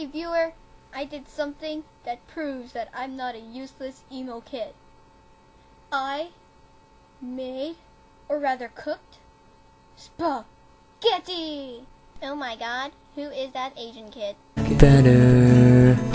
Hey viewer, I did something that proves that I'm not a useless emo kid. I made, or rather cooked, spaghetti! Oh my god, who is that Asian kid? Better.